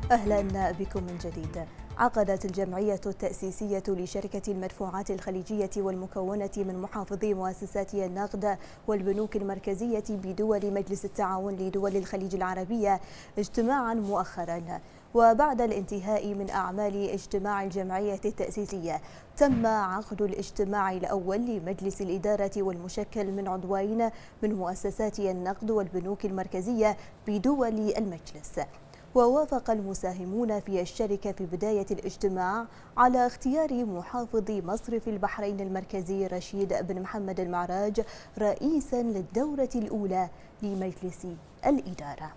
أهلا بكم من جديد. عقدت الجمعية التأسيسية لشركة المدفوعات الخليجية والمكونة من محافظي مؤسسات النقد والبنوك المركزية بدول مجلس التعاون لدول الخليج العربية اجتماعا مؤخرا، وبعد الانتهاء من أعمال اجتماع الجمعية التأسيسية تم عقد الاجتماع الأول لمجلس الإدارة والمشكل من عضوين من مؤسسات النقد والبنوك المركزية بدول المجلس. ووافق المساهمون في الشركة في بداية الاجتماع على اختيار محافظ مصرف البحرين المركزي رشيد بن محمد المعراج رئيسا للدورة الأولى لمجلس الإدارة.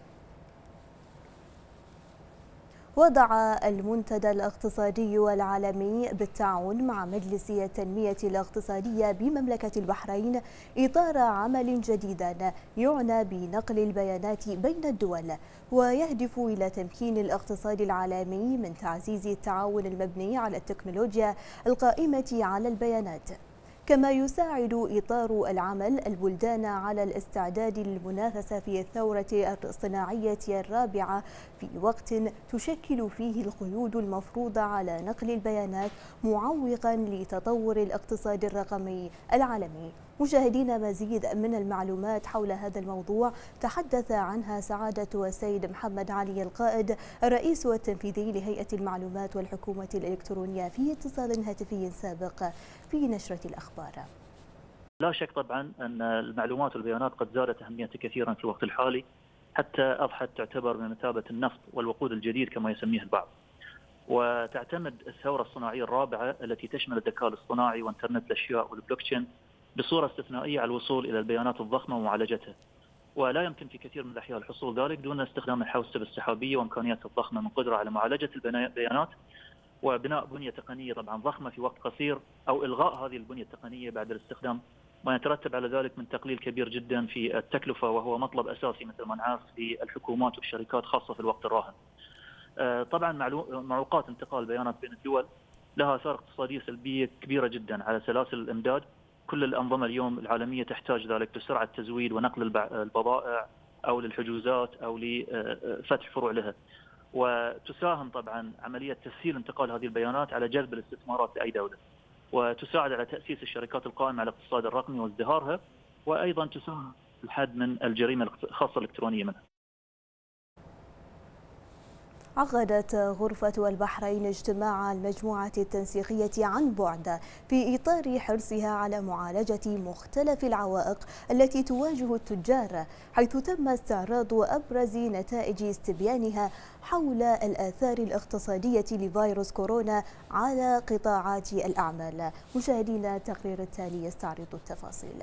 وضع المنتدى الاقتصادي العالمي بالتعاون مع مجلس التنمية الاقتصادية بمملكة البحرين إطار عمل جديدا يعنى بنقل البيانات بين الدول، ويهدف إلى تمكين الاقتصاد العالمي من تعزيز التعاون المبني على التكنولوجيا القائمة على البيانات. كما يساعد إطار العمل البلدان على الاستعداد للمنافسة في الثورة الصناعية الرابعة في وقت تشكل فيه القيود المفروضة على نقل البيانات معوقا لتطور الاقتصاد الرقمي العالمي. مشاهدين، مزيد من المعلومات حول هذا الموضوع تحدث عنها سعادة السيد محمد علي القائد الرئيس التنفيذي لهيئة المعلومات والحكومة الإلكترونية في اتصال هاتفي سابق في نشرة الأخبار. لا شك طبعا أن المعلومات والبيانات قد زادت أهميتها كثيرا في الوقت الحالي، حتى أصبحت تعتبر بمثابة النفط والوقود الجديد كما يسميه البعض. وتعتمد الثورة الصناعية الرابعة التي تشمل الذكاء الاصطناعي وانترنت الأشياء والبلوكتشين بصورة استثنائية على الوصول إلى البيانات الضخمة ومعالجتها، ولا يمكن في كثير من الأحيان الحصول ذلك دون استخدام الحوسبة السحابية وإمكانيات الضخمة من قدرة على معالجة البيانات وبناء بنية تقنية طبعا ضخمة في وقت قصير، أو إلغاء هذه البنية التقنية بعد الاستخدام، ما يترتب على ذلك من تقليل كبير جدا في التكلفة، وهو مطلب أساسي مثل ما نعرف للحكومات والشركات خاصة في الوقت الراهن. طبعا معوقات انتقال البيانات بين الدول لها آثار اقتصادية سلبية كبيرة جدا على سلاسل الإمداد. كل الأنظمة اليوم العالمية تحتاج ذلك لسرعة تزويد ونقل البضائع أو للحجوزات أو لفتح فروع لها، وتساهم طبعا عملية تسهيل انتقال هذه البيانات على جذب الاستثمارات لأي دولة، وتساعد على تأسيس الشركات القائمة على الاقتصاد الرقمي وازدهارها، وأيضا تساهم في الحد من الجريمة الخاصة الإلكترونية منها. عقدت غرفة البحرين اجتماع المجموعة التنسيقية عن بعد في إطار حرصها على معالجة مختلف العوائق التي تواجه التجار، حيث تم استعراض أبرز نتائج استبيانها حول الآثار الاقتصادية لفيروس كورونا على قطاعات الأعمال. مشاهدينا، التقرير التالي يستعرض التفاصيل.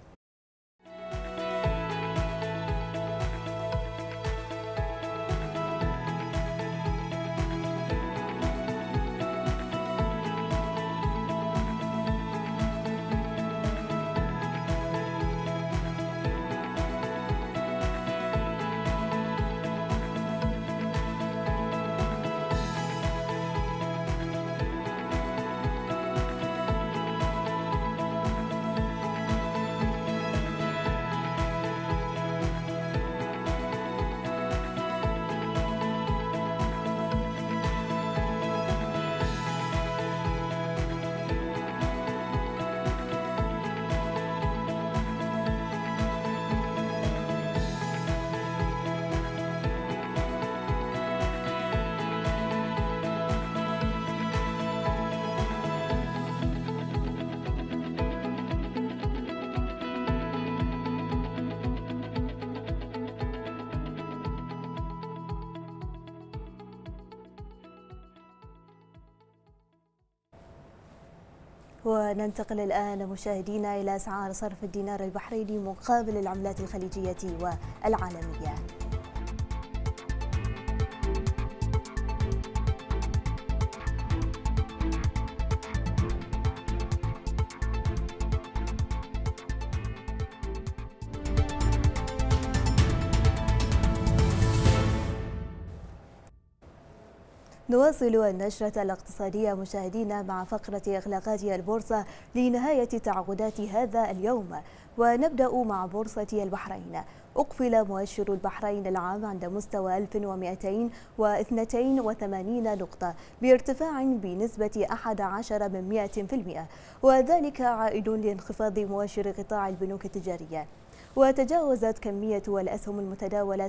وننتقل الآن مشاهدينا إلى أسعار صرف الدينار البحريني مقابل العملات الخليجية والعالمية. نواصل النشرة الاقتصادية مشاهدينا مع فقرة إغلاقات البورصة لنهاية تعاقدات هذا اليوم، ونبدأ مع بورصة البحرين، أقفل مؤشر البحرين العام عند مستوى 1282 نقطة بارتفاع بنسبة 11%، وذلك عائد لانخفاض مؤشر قطاع البنوك التجارية. وتجاوزت كمية الأسهم المتداولة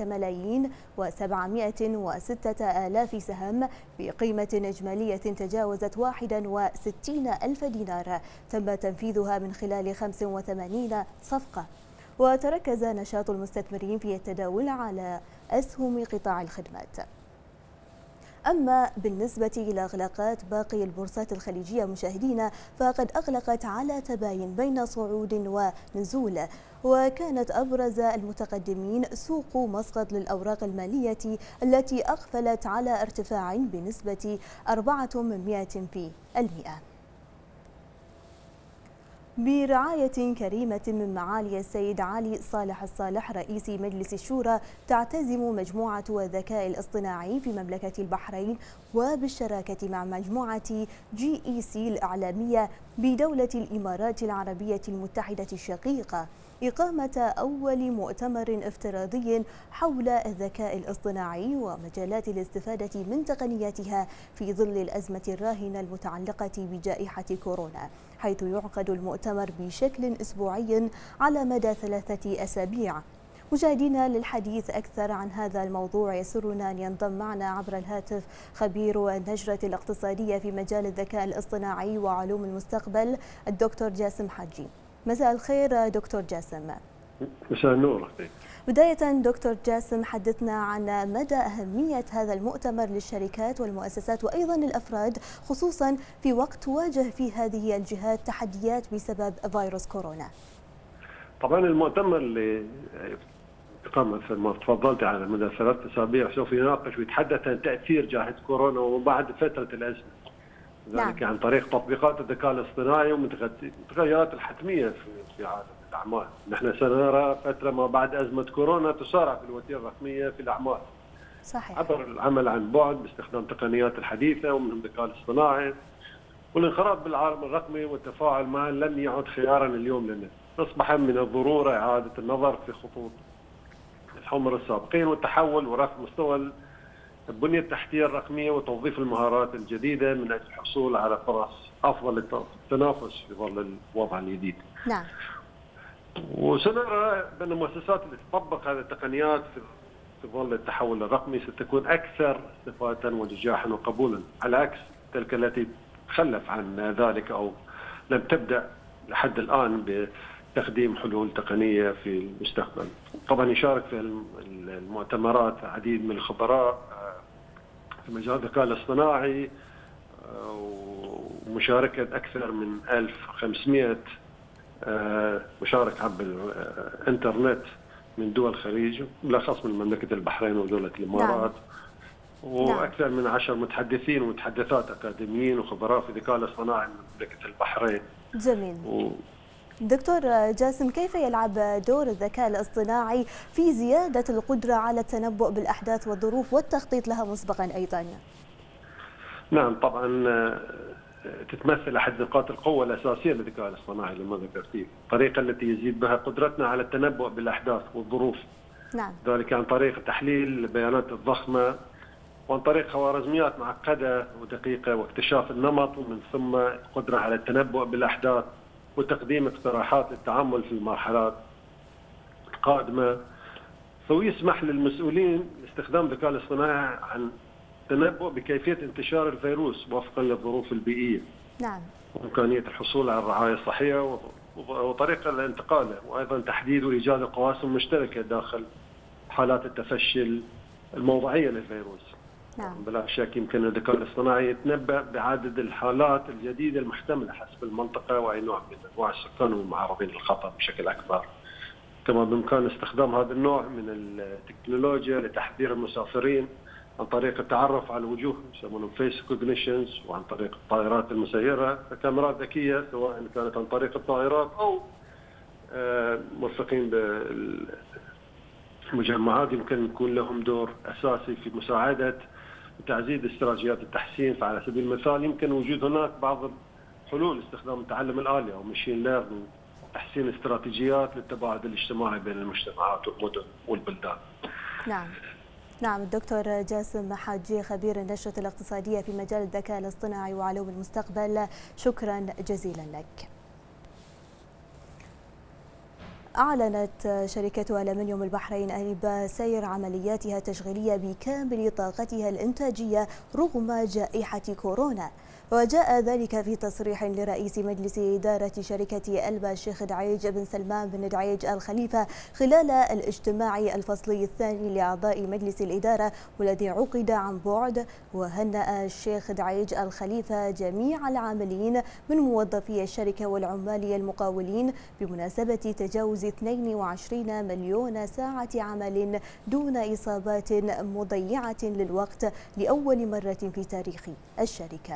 3,706,000 سهم بقيمة إجمالية تجاوزت 61 ألف دينار تم تنفيذها من خلال 85 صفقة. وتركز نشاط المستثمرين في التداول على أسهم قطاع الخدمات. أما بالنسبة إلى إغلاقات باقي البورصات الخليجية مشاهدينا، فقد أغلقت على تباين بين صعود ونزول، وكانت أبرز المتقدمين سوق مسقط للأوراق المالية التي أقفلت على ارتفاع بنسبة 400%. برعاية كريمة من معالي السيد علي صالح الصالح رئيس مجلس الشورى، تعتزم مجموعة الذكاء الاصطناعي في مملكة البحرين وبالشراكة مع مجموعة GEC الإعلامية بدولة الإمارات العربية المتحدة الشقيقة إقامة أول مؤتمر افتراضي حول الذكاء الاصطناعي ومجالات الاستفادة من تقنياتها في ظل الأزمة الراهنة المتعلقة بجائحة كورونا، حيث يعقد المؤتمر بشكل أسبوعي على مدى 3 أسابيع. مشاهدينا، للحديث أكثر عن هذا الموضوع يسرنا أن ينضم معنا عبر الهاتف خبير النشرة الاقتصادية في مجال الذكاء الاصطناعي وعلوم المستقبل الدكتور جاسم حجي. مساء الخير دكتور جاسم. مساء النور. بداية دكتور جاسم، حدثنا عن مدى أهمية هذا المؤتمر للشركات والمؤسسات وأيضا للأفراد، خصوصا في وقت تواجه فيه هذه الجهات تحديات بسبب فيروس كورونا. طبعا المؤتمر اللي قام مثل ما تفضلت على مدى 3 أسابيع سوف يناقش ويتحدث عن تأثير جائحة كورونا وبعد فترة الأزمة، ذلك عن طريق تطبيقات الذكاء الاصطناعي والمتغيرات الحتمية في عالم الأعمال. نحن سنرى فترة ما بعد أزمة كورونا تسارع في الوتيرة الرقمية في الأعمال. صحيح. عبر العمل عن بعد باستخدام التقنيات الحديثة ومن الذكاء الاصطناعي، والانخراط بالعالم الرقمي والتفاعل معه لن يعد خيارا اليوم لنا. أصبح من الضرورة إعادة النظر في خطوط الحمر السابقين والتحول ورفع مستوى البنية التحتية الرقمية وتوظيف المهارات الجديدة من أجل الحصول على فرص أفضل للتنافس في ظل الوضع الجديد. نعم. وسنرى بأن المؤسسات اللي تطبق هذه التقنيات في ظل التحول الرقمي ستكون أكثر استفادة ونجاحا وقبولا، على عكس تلك التي تخلف عن ذلك أو لم تبدأ لحد الآن بتقديم حلول تقنية في المستقبل. طبعا يشارك في المؤتمرات عديد من الخبراء في مجال الذكاء الاصطناعي، ومشاركة أكثر من 1500 مشارك عبر الإنترنت من دول الخليج، بالأخص من مملكة البحرين ودولة الإمارات. نعم. وأكثر من 10 متحدثين ومتحدثات أكاديميين وخبراء في الذكاء الاصطناعي من مملكة البحرين. جميل. دكتور جاسم، كيف يلعب دور الذكاء الاصطناحي في زيادة القدرة على التنبؤ بالأحداث والظروف والتخطيط لها مسبقا أيضا؟ نعم، طبعا تتمثل أحد نقاط القوة الأساسية للذكاء الاصطناعي لما ذكرتيه، الطريقة التي يزيد بها قدرتنا على التنبؤ بالأحداث والظروف. نعم. ذلك عن طريق تحليل البيانات الضخمة وعن طريق خوارزميات معقدة ودقيقة واكتشاف النمط، ومن ثم القدرة على التنبؤ بالأحداث وتقديم اقتراحات للتعامل في المرحلات القادمة. ويسمح للمسؤولين استخدام الذكاء الاصطناعي عن التنبؤ بكيفية انتشار الفيروس وفقا للظروف البيئية. نعم. وإمكانية الحصول على الرعاية الصحية وطريقة لانتقاله، وأيضا تحديد وإيجاد القواسم مشتركة داخل حالات التفشي الموضعية للفيروس. نعم. بلا شك يمكن الذكاء الاصطناعي يتنبأ بعدد الحالات الجديدة المحتملة حسب المنطقة وأي نوع من أنواع السكان والمعرضين للخطر بشكل أكبر. كما بإمكان استخدام هذا النوع من التكنولوجيا لتحذير المسافرين عن طريق التعرف على الوجوه، يسمونهم فيس كوجنيشنز، وعن طريق الطائرات المسيرة كاميرات ذكية سواء كانت عن طريق الطائرات أو مرفقين بالمجمعات، يمكن يكون لهم دور أساسي في مساعدة وتعزيز استراتيجيات التحسين. فعلى سبيل المثال يمكن وجود هناك بعض الحلول استخدام التعلم الآلي أو ماشين ليرنينج تحسين استراتيجيات للتباعد الاجتماعي بين المجتمعات والمدن والبلدان. نعم الدكتور جاسم حاجي خبير النشرة الاقتصادية في مجال الذكاء الاصطناعي وعلوم المستقبل، شكرا جزيلا لك. أعلنت شركة ألمنيوم البحرين أنيبا سير عملياتها التشغيلية بكامل طاقتها الإنتاجية رغم جائحة كورونا، وجاء ذلك في تصريح لرئيس مجلس إدارة شركة ألبا الشيخ دعيج بن سلمان بن دعيج الخليفة خلال الاجتماع الفصلي الثاني لأعضاء مجلس الإدارة والذي عقد عن بعد. وهنأ الشيخ دعيج الخليفة جميع العاملين من موظفي الشركة والعمال المقاولين بمناسبة تجاوز 22 مليون ساعة عمل دون إصابات مضيعة للوقت لأول مرة في تاريخ الشركة.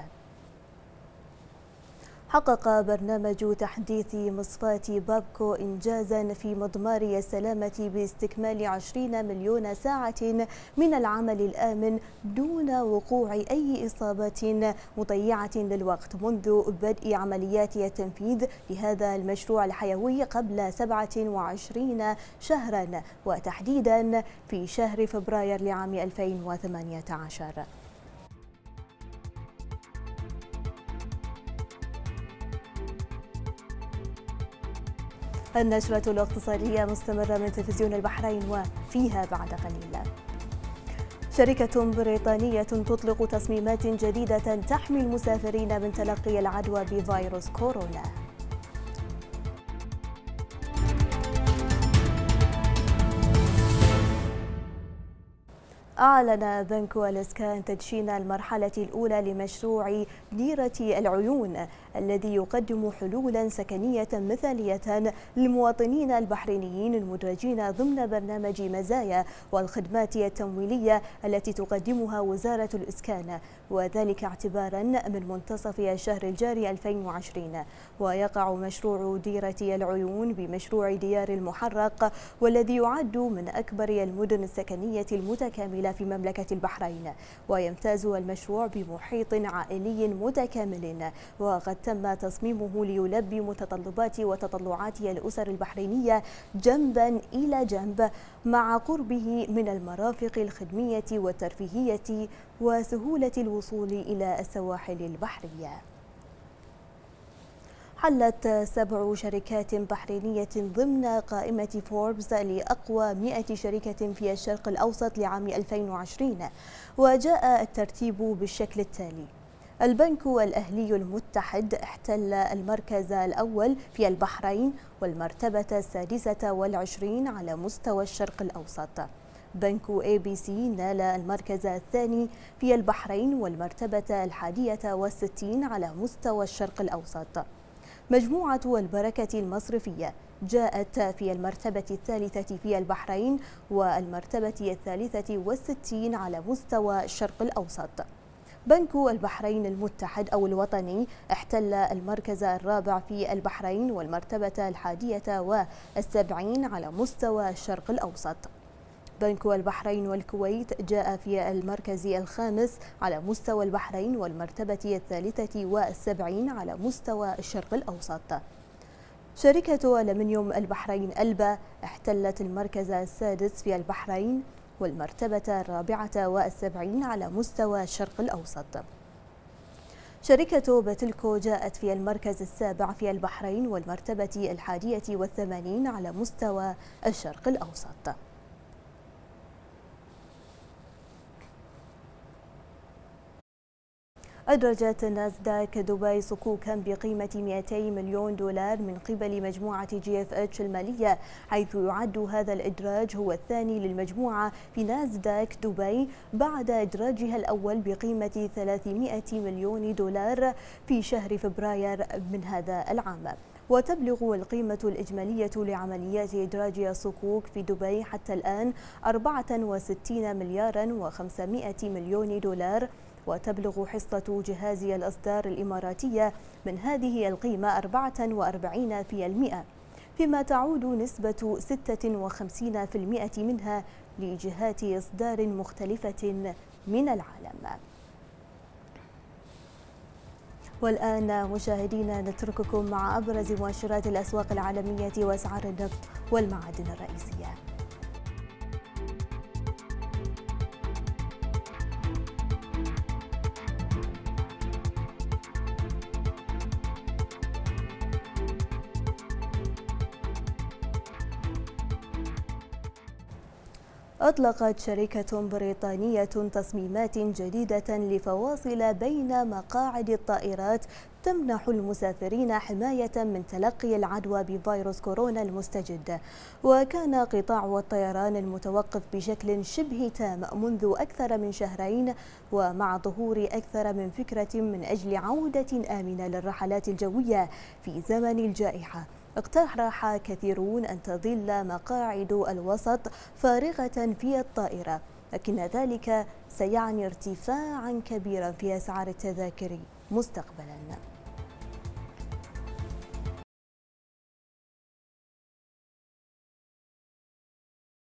حقق برنامج تحديث مصفاة بابكو إنجازا في مضمار السلامة باستكمال 20 مليون ساعة من العمل الآمن دون وقوع أي إصابات مضيعة للوقت منذ بدء عمليات التنفيذ لهذا المشروع الحيوي قبل 27 شهرا، وتحديدا في شهر فبراير لعام 2018. النشرة الاقتصادية مستمرة من تلفزيون البحرين وفيها بعد قليل. شركة بريطانية تطلق تصميمات جديدة تحمي المسافرين من تلقي العدوى بفيروس كورونا. أعلن بنك الإسكان تدشين المرحلة الأولى لمشروع ديرة العيون الذي يقدم حلولا سكنية مثالية للمواطنين البحرينيين المدرجين ضمن برنامج مزايا والخدمات التمويلية التي تقدمها وزارة الإسكان، وذلك اعتبارا من منتصف الشهر الجاري 2020. ويقع مشروع ديرة العيون بمشروع ديار المحرق والذي يعد من أكبر المدن السكنية المتكاملة في مملكة البحرين، ويمتاز المشروع بمحيط عائلي متكامل، وقد تم تصميمه ليلبي متطلبات وتطلعات الأسر البحرينية جنبا إلى جنب مع قربه من المرافق الخدمية والترفيهية وسهولة الوصول إلى السواحل البحرية. حلت 7 شركات بحرينية ضمن قائمة فوربس لأقوى 100 شركة في الشرق الأوسط لعام 2020، وجاء الترتيب بالشكل التالي: البنك الأهلي المتحد احتل المركز الأول في البحرين والمرتبة 26 على مستوى الشرق الأوسط. بنك ABC نال المركز الثاني في البحرين والمرتبة 61 على مستوى الشرق الأوسط. مجموعة البركة المصرفية جاءت في المرتبة الثالثة في البحرين والمرتبة 63 على مستوى الشرق الأوسط. بنك البحرين المتحد أو الوطني احتل المركز الرابع في البحرين والمرتبة 71 على مستوى الشرق الأوسط. بنك البحرين والكويت جاء في المركز الخامس على مستوى البحرين والمرتبة 73 على مستوى الشرق الأوسط. شركة ألمنيوم البحرين ألبا احتلت المركز السادس في البحرين والمرتبة 74 على مستوى الشرق الأوسط. شركة بتلكو جاءت في المركز السابع في البحرين والمرتبة 81 على مستوى الشرق الأوسط. أدرجت ناسداك دبي صكوكا بقيمة 200 مليون دولار من قبل مجموعة GFH المالية، حيث يعد هذا الإدراج هو الثاني للمجموعة في ناسداك دبي بعد إدراجها الأول بقيمة 300 مليون دولار في شهر فبراير من هذا العام. وتبلغ القيمة الإجمالية لعمليات إدراج الصكوك في دبي حتى الآن 64 مليار و500 مليون دولار، وتبلغ حصة جهاز الإصدار الإماراتية من هذه القيمة 44%، فيما تعود نسبة 56% منها لجهات إصدار مختلفة من العالم. والآن مشاهدينا نترككم مع أبرز مؤشرات الأسواق العالمية وأسعار النفط والمعادن الرئيسية. أطلقت شركة بريطانية تصميمات جديدة لفواصل بين مقاعد الطائرات تمنح المسافرين حماية من تلقي العدوى بفيروس كورونا المستجد. وكان قطاع الطيران المتوقف بشكل شبه تام منذ أكثر من شهرين، ومع ظهور أكثر من فكرة من أجل عودة آمنة للرحلات الجوية في زمن الجائحة، اقترح كثيرون أن تظل مقاعد الوسط فارغة في الطائرة، لكن ذلك سيعني ارتفاعا كبيرا في أسعار التذاكر مستقبلا.